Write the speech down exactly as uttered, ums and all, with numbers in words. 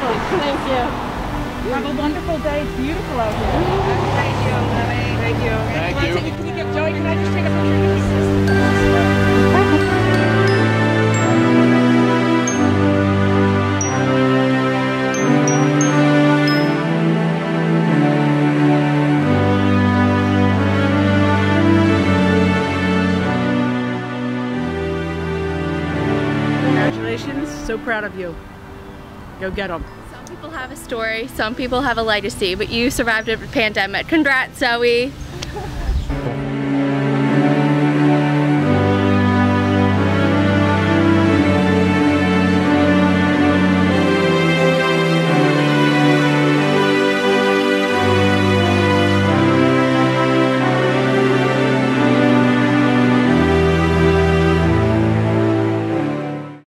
Thank you. Have a wonderful day. It's beautiful out here. Thank you, Zoe. Thank you. Thank you. Can you give Joey, can I just take a picture of you? Congratulations. So proud of you. Go get them. Some people have a story, some people have a legacy, but you survived a pandemic. Congrats, Zoe.